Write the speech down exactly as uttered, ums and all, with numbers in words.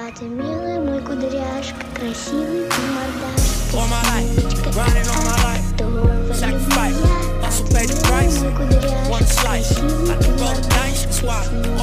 А ты милый мой кудряшка, красивый ты мордашка. All my life, grinding all my life, sacrifice, hustle pay the price, one slice, I can roll the dice, that's why